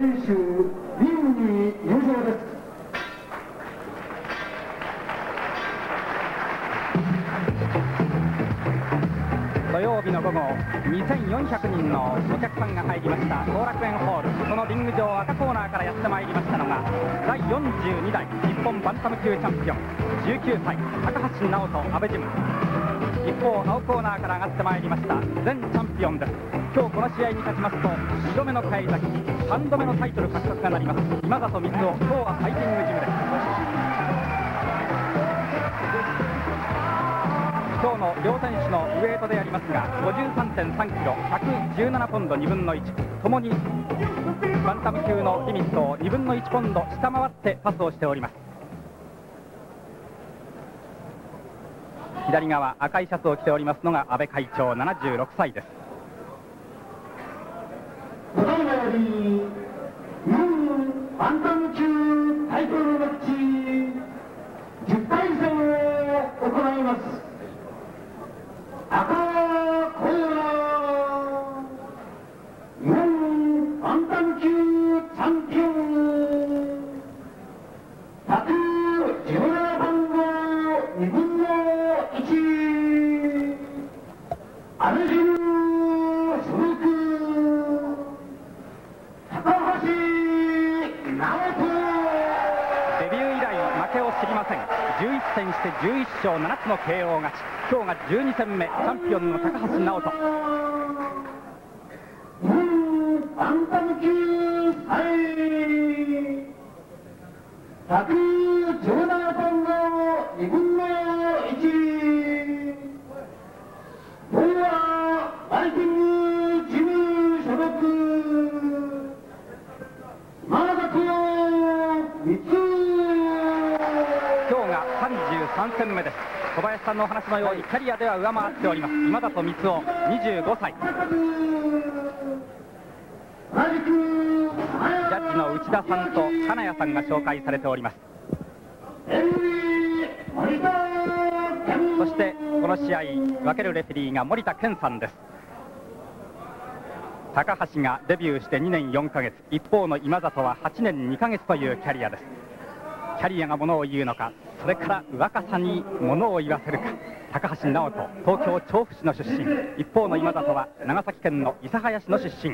選手リングに入場です。 土曜日の午後、2400人のお客さんが入りました後楽園ホール。そのリング上赤コーナーからやってまいりましたのが第42代日本バンタム級チャンピオン19歳高橋直人阿部ジム。一方青コーナーから上がってまいりました前チャンピオンです。今日この試合に勝ちますと2度目の返り咲き、3度目のタイトル獲得がなります今里光雄。今日はファイティングジムです。今日の両選手のウエイトでありますが 53.3 キロ117ポンド2分の1、ともにバンタム級のリミットを2分の1ポンド下回ってパスをしております。左側赤いシャツを着ておりますのが安倍会長76歳です。 ただいまより日本バンタム級タイトルマッチ10対戦を行います。赤コーナー日本バンタム級チャンピオン117番号2分の1アルジム所属高橋直人。 デビュー以来負けを知りません。11戦して11勝7つの KO 勝ち。今日が12戦目、チャンピオンの高橋直人。 バンタム級3位117番号2分の1ボアバイキングジム所属今里光雄。 今日が33戦目です。小林さんのお話のようにキャリアでは上回っております今里光雄25歳。ジャッジの内田さんと金谷さんが紹介されております。そしてこの試合分けるレフェリーが森田健さんです。高橋がデビューして2年4ヶ月、一方の今里は8年2ヶ月というキャリアです。キャリアがものを言うのか、それから若さにものを言わせるか。高橋直人東京調布市の出身、一方の今里は長崎県の諫早市の出身。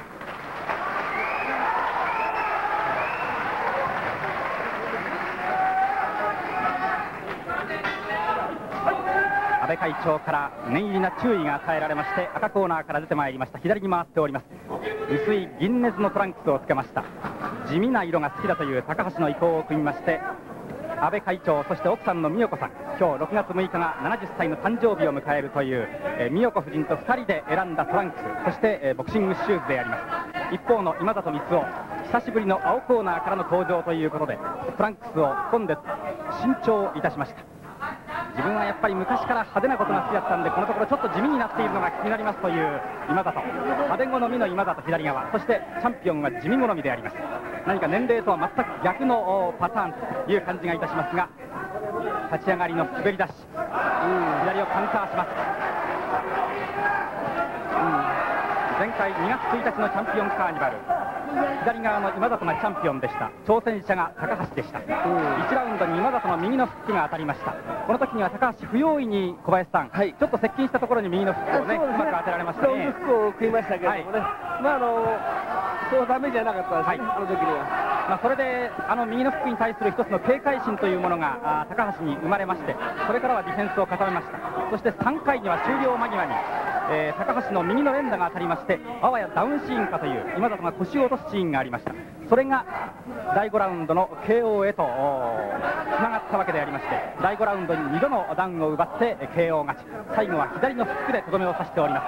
安倍会長から念入りな注意が与えられまして赤コーナーから出てまいりました。左に回っております。薄い銀ネズのトランクスをつけました。地味な色が好きだという高橋の意向を組みまして安倍会長、そして奥さんの美代子さん、今日6月6日が70歳の誕生日を迎えるという美代子夫人と2人で選んだトランクス、そしてボクシングシューズであります。一方の今里光雄、久しぶりの青コーナーからの登場ということでトランクスを着込んで新調いたしました。自分はやっぱり昔から派手なことが好きだったんでこのところちょっと地味になっているのが気になりますという今里、派手好みの今里左側、そしてチャンピオンは地味好みであります。何か年齢とは全く逆のパターンという感じがいたしますが、立ち上がりの滑り出し、左をカウンターします。前回2月1日のチャンピオンカーニバル、左側の今里がチャンピオンでした。挑戦者が高橋でした。1ラウンドに今里の右のフックが当たりました。この時には高橋不用意に小林さん、ちょっと接近したところに右のフックをね、うまく当てられましたね。 フックを食いましたけれどもね、そうダメじゃなかったですね、あの時には。 それで右のフックに対する一つの警戒心というものが高橋に生まれまして、それからはディフェンスを固めました。そして3回には終了間際に高橋の右の連打が当たりましてあわやダウンシーンかという今里が腰を落とすシーンがありました。それが第5ラウンドの KO へとつながったわけでありまして、第5ラウンドに2度のダウンを奪って KO 勝ち、最後は左のフックでとどめを刺しております。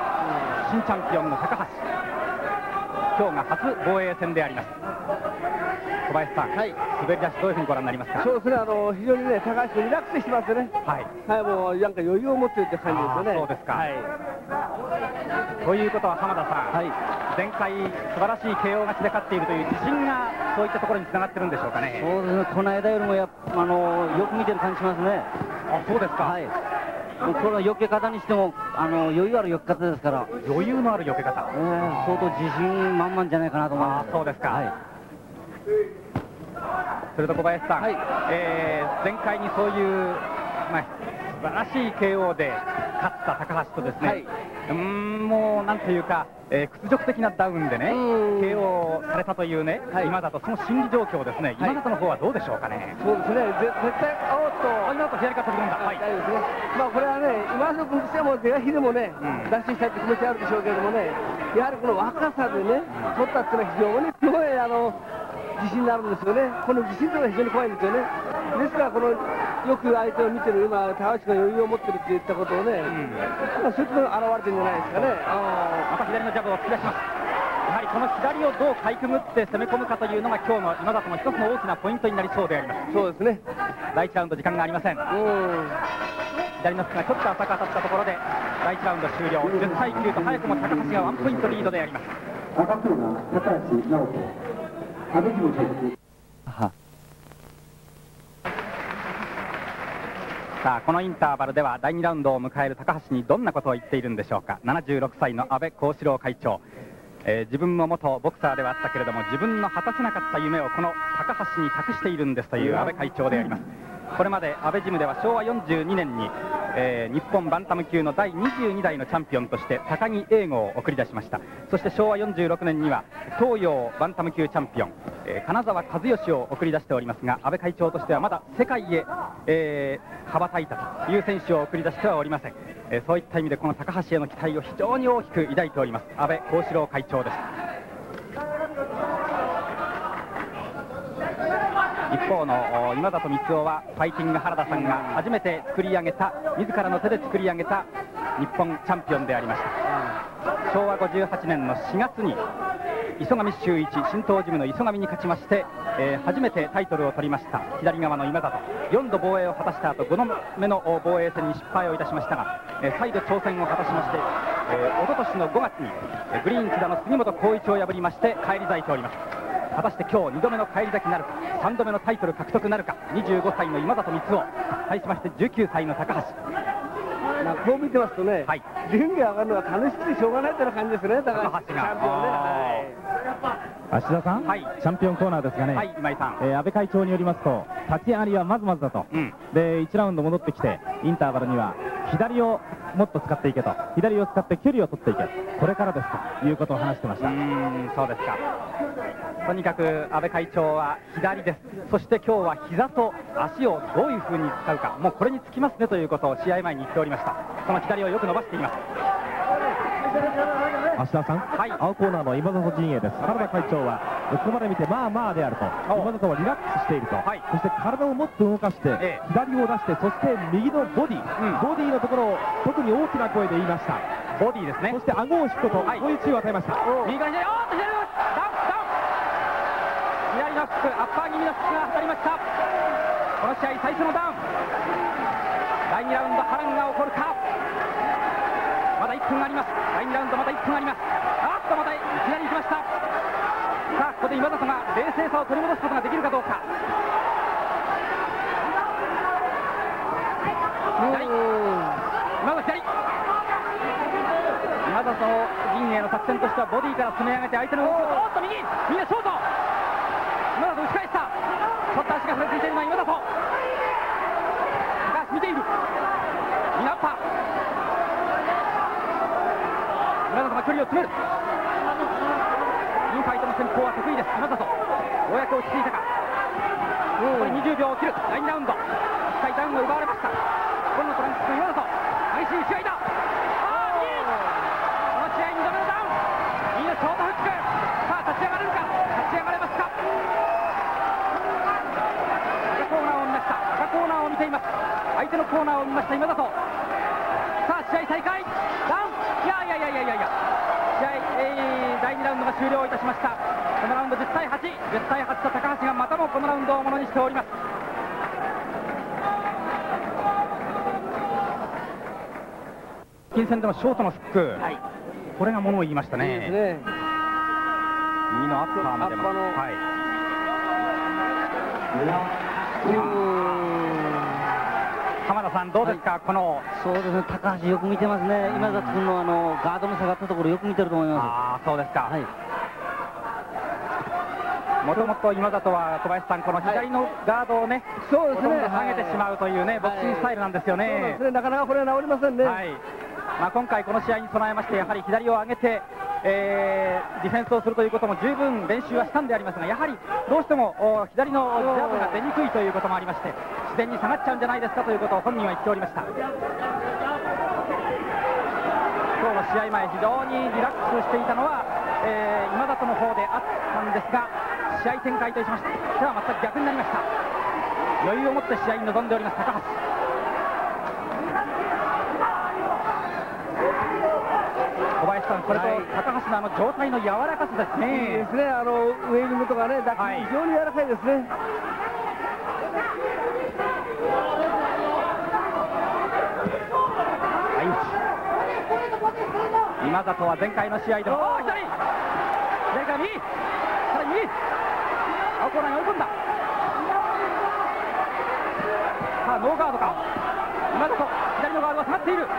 新チャンピオンの高橋、今日が初防衛戦であります。小林さん、滑り出しどういうふうにご覧になりますか？ そうですね、非常にね、高橋リラックスしてますね。もうなんか余裕を持っているって感じですよね。 そうですか。ということは浜田さん、前回素晴らしい KO 勝ちで勝っているという自信がそういったところにつながってるんでしょうかね。 そうですね、この間よりもよく見てる感じしますね。 あ、そうですか。 もうこの避け方にしても余裕ある避け方ですから、 余裕のある避け方、 相当自信満々じゃないかなと思います。 そうですか、 はい、 それと小林さん、 はい、 前回にそういう、素晴らしい KO で勝った高橋とですね、はい、もうなんというか、屈辱的なダウンでね KO されたというね、はい、今だとその心理状況ですね、今だとの方はどうでしょうかね。 そうですね、絶対今だと左から飛び込んだ、はい、 大丈夫ですね。これはね、今の君としてはもう是が非でもね、脱出したいって気持ちあるでしょうけれどもね、やはりこの若さでね、取ったっていうのは非常にすごい自信になるんですよね。この自信というのは非常に怖いんですよね。ですからこのよく相手を見てる今高橋が余裕を持ってるって言ったことをね、そういうところが現れてるんじゃないですかね。 また左のジャブを突き出します。やはりこの左をどうかいくぐって攻め込むかというのが今日の今里の一つの大きなポイントになりそうであります。 そうですね。 第1ラウンド時間がありません。左のフックがちょっと浅く当たったところで第1ラウンド終了。10対9と早くも高橋が1ポイントリードであります。 赤コーナー高橋直人、阿部ジム所属。 さあこのインターバルでは第2ラウンドを迎える高橋にどんなことを言っているんでしょうか。76歳の阿部幸四郎会長、自分も元ボクサーではあったけれども自分の果たせなかった夢をこの高橋に託しているんですという阿部会長であります。これまで阿部ジムでは昭和42年に、日本バンタム級の第22代のチャンピオンとして高木英吾を送り出しました。そして昭和46年には東洋バンタム級チャンピオン、金沢和義を送り出しておりますが、阿部会長としてはまだ世界へ、羽ばたいたという選手を送り出してはおりません。そういった意味でこの高橋への期待を非常に大きく抱いております阿部幸四郎会長です。一方の今里光雄はファイティング原田さんが初めて作り上げた自らの手で作り上げた日本チャンピオンでありました。昭和58年の4月に磯上修一新東ジムの磯上に勝ちまして、初めてタイトルを取りました左側の今里、4度防衛を果たした後5度目の防衛戦に失敗をいたしましたが、再度挑戦を果たしまして、一昨年の5月にグリーン津田の杉本浩一を破りまして返り咲いております。果たして今日2度目の返り咲きなるか、3度目のタイトル獲得なるか。25歳の今里光雄対しまして19歳の高橋。 こう見てますとね、はい、リング上がるのが楽しくてしょうがないという感じですね、高橋がチャンピオンね。 芦田さん、はい、チャンピオンコーナーですがね、 はい、今井さん、 安倍会長によりますと立ち上がりはまずまずだと、で1ラウンド戻ってきてインターバルには左をもっと使っていけと、左を使って距離を取っていけ、これからですということを話してました。 そうですか。とにかく安倍会長は左です。そして今日は膝と足をどういうふうに使うか、もうこれにつきますねということを試合前に言っておりました。この左をよく伸ばしています。 芦田さん、はい、青コーナーの今里陣営です。原田会長はここまで見てまあまあであると、今里はリラックスしていると、はい、そして体をもっと動かして、左を出して、そして右のボディ、ボディのところを特に大きな声で言いました。 ボディですね。 そして顎を引くこと、そういう注意を与えました。 右から左、左のフック、アッパー気味のフックが当たりました。この試合最初のダウン。第2ラウンド波乱が起こるか。まだ1分あります。第2ラウンドまだ1分あります。またいきなり行きました。さあここで今里が冷静さを取り戻すことができるかどうか。左、今里左、今里陣営の作戦としてはボディから攻め上げて相手の右、みんなショート、今里打ち返した。ちょっと足がふらついているのは今里。高橋見ている。みんなアッパー。今里が距離を詰める。インファイトの戦法は得意です。今里ようやく落ち着いたか。残り20秒を切る第2ラウンド。1回ダウンを奪われました。このトランクスの今里、激しい打ち合いだ。この試合2度目のダウン。いいショートフック。さあ立ち上がれるか。立ち上がれますか。赤コーナーを見ました。赤コーナーを見ています。相手のコーナーを見ました今里。さあ試合再開。ダウン。いや試合、第2ラウンドが終了いたしました。このラウンド10対8、10対8と高橋がまたもこのラウンドをものにしております。金戦でのショートのフック、はい、これがものを言いましたね。いいですね。右のアッパーまでも、はい、 浜田さんどうですか、このそうですね、高橋よく見てますね、今里君のガードの下がったところよく見てると思います。 ああ、そうですか。 はい、 もともと今里は小林さん、この左のガードをね、 そうですね、 ほとんど下げてしまうというね、ボクシングスタイルなんですよね。 そうですね、なかなかこれは治りませんね。 はい、まあ、今回この試合に備えまして、やはり左を上げて、ディフェンスをするということも十分練習はしたんでありますが、やはりどうしても左のジャブが出にくいということもありまして、自然に下がっちゃうんじゃないですかということを本人は言っておりました。今日の試合前、非常にリラックスしていたのは、今里の方であったんですが、試合展開としましては全く逆になりました。余裕を持って試合に臨んでおります高橋。小林さん、これと高橋の状態の柔らかさですね。いいですね、 ウエイリングとかね、打球、非常に柔らかいですね。 今里は前回の試合でも左から右、さらに右、青コーナーに追い込んだ。さあノーガードか、今里左のガードは下がっている。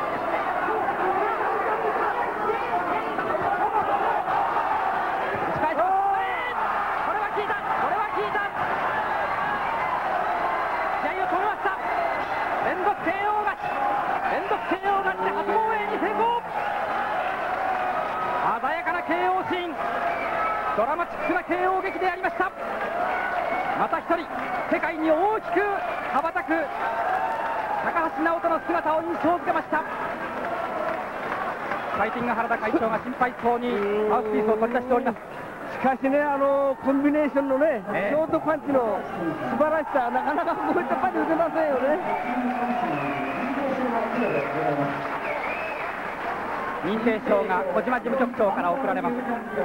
打ち返します。これは効いた、これは効いた。試合を止めました。連続 KO 勝ち、連続 KO 勝ちで初防衛に成功。鮮やかな KO シーン、ドラマチックな KO 劇でありました。また一人世界に大きく羽ばたく高橋直人の姿を印象づけました。ファイティング原田会長が心配そうにマウスピースを取り出しております。 しかしね、コンビネーションのね、ショートパンチの素晴らしさ、なかなかこういったパンチ打てませんよね。 認定証が小島事務局長から贈られます。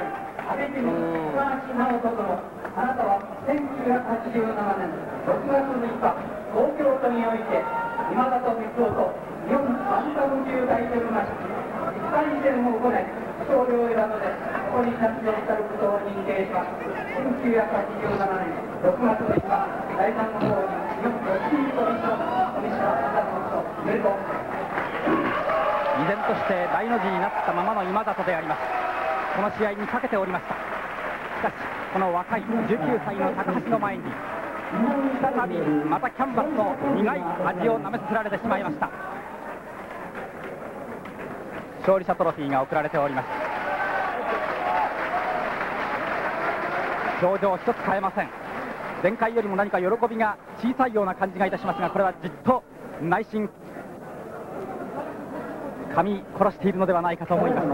あなたは1987年6月6日東京都において今里光雄と日本バンタム級タイトルマッチ1回戦を行い勝利を得たのでここに出場したることを認定します。1987年6月6日第3の方に日本ボクシングコミッションコミッショナーとおめでとう。 依然として大の字になったままの今里であります。この試合にかけておりました。しかしこの若い19歳の高橋の前に再びまたキャンバスの苦い味をなめさせられてしまいました。勝利者トロフィーが贈られております。表情一つ変えません。前回よりも何か喜びが小さいような感じがいたしますが、これはじっと内心噛み殺しているのではないかと思います。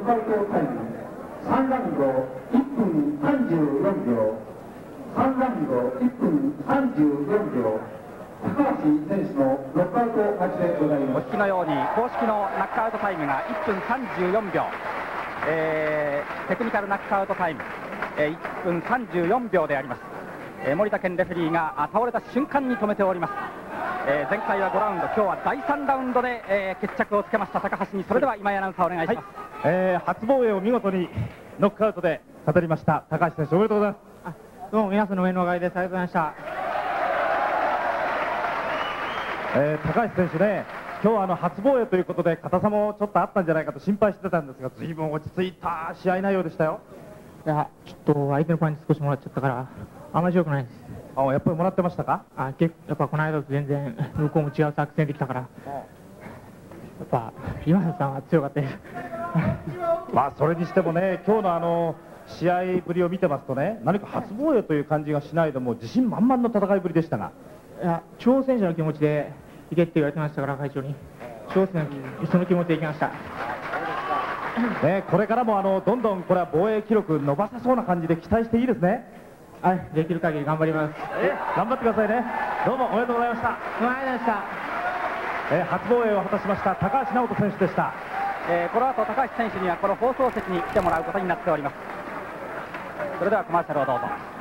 3ラウンド1分34秒、3ラウンド1分34秒、高橋選手のノックアウト勝ちでございます。 お聞きのように公式のナックアウトタイムが1分34秒、テクニカルナックアウトタイム、1分34秒であります。森田健レフェリーが倒れた瞬間に止めております。前回は5ラウンド、今日は第3ラウンドで、決着をつけました高橋に、それでは今井アナウンサーお願いします。 初防衛を見事にノックアウトで語りました高橋選手、おめでとうございます。 どうも皆さんの上のおかげです。ありがとうございました。 高橋選手ね、今日は初防衛ということで硬さもちょっとあったんじゃないかと心配してたんですが、随分落ち着いた試合内容でしたよ。 いや、ちょっと相手のパンチ少しもらっちゃったからあまり良くないです。 やっぱりもらってましたか？ やっぱこの間と全然向こうも違う作戦できたから、やっぱ今田さんは強かったです。 まあそれにしてもね、今日の試合ぶりを見てますとね、何か初防衛という感じがしないでも自信満々の戦いぶりでしたが、 いや、挑戦者の気持ちでいけって言われてましたから、会長に挑戦その気持ちでいきました。 ね、これからもどんどんこれは防衛記録伸ばせそうな感じで期待していいですね。 はい、できる限り頑張ります。 頑張ってくださいね。どうもおめでとうございました。 おめでとうございました。 初防衛を果たしました高橋直人選手でした。 この後高橋選手にはこの放送席に来てもらうことになっております。それではコマーシャルをどうぞ。